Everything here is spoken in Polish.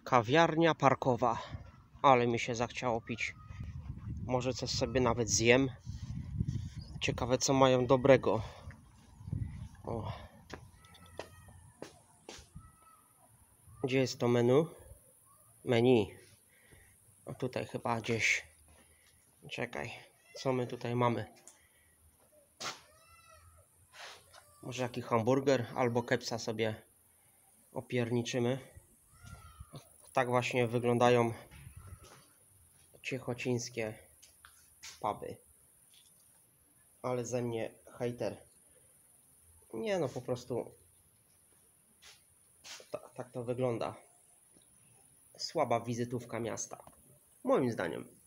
Kawiarnia parkowa. Ale mi się zachciało pić. Może coś sobie nawet zjem. Ciekawe, co mają dobrego. O. Gdzie jest to menu? Menu. A tutaj chyba gdzieś. Czekaj. Co my tutaj mamy? Może jakiś hamburger albo kepsa sobie opierniczymy. Tak właśnie wyglądają ciechocińskie puby. Ale ze mnie hejter. Nie no, po prostu tak to wygląda. Słaba wizytówka miasta. Moim zdaniem.